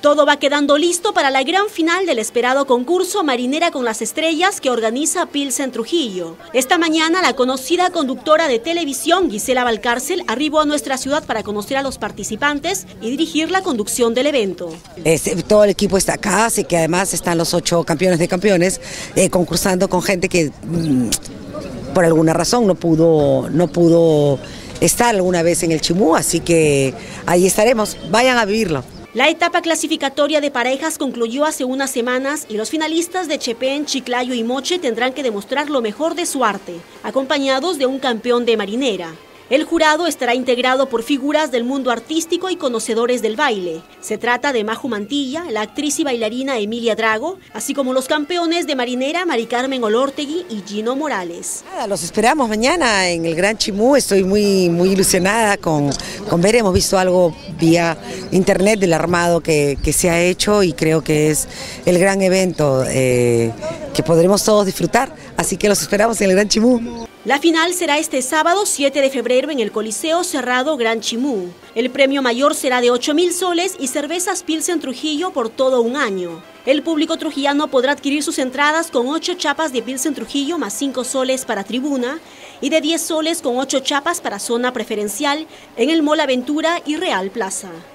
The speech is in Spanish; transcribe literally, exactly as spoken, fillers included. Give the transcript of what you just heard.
Todo va quedando listo para la gran final del esperado concurso Marinera con las Estrellas que organiza Pilsen Trujillo. Esta mañana la conocida conductora de televisión Gisela Valcárcel arribó a nuestra ciudad para conocer a los participantes y dirigir la conducción del evento. Este, todo el equipo está acá, así que además están los ocho campeones de campeones eh, concursando con gente que mmm, por alguna razón no pudo, no pudo estar alguna vez en el Chimú, así que ahí estaremos, vayan a vivirlo. La etapa clasificatoria de parejas concluyó hace unas semanas y los finalistas de Chepén, Chiclayo y Moche tendrán que demostrar lo mejor de su arte, acompañados de un campeón de marinera. El jurado estará integrado por figuras del mundo artístico y conocedores del baile. Se trata de Maju Mantilla, la actriz y bailarina Emilia Drago, así como los campeones de marinera Mari Carmen Olórtegui y Gino Morales. Nada, los esperamos mañana en el Gran Chimú. Estoy muy, muy ilusionada con, con ver, hemos visto algo vía internet del armado que, que se ha hecho y creo que es el gran evento eh, que podremos todos disfrutar. Así que los esperamos en el Gran Chimú. La final será este sábado siete de febrero en el Coliseo Cerrado Gran Chimú. El premio mayor será de ocho mil soles y cervezas Pilsen Trujillo por todo un año. El público trujillano podrá adquirir sus entradas con ocho chapas de Pilsen Trujillo más cinco soles para tribuna y de diez soles con ocho chapas para zona preferencial en el Mall Aventura y Real Plaza.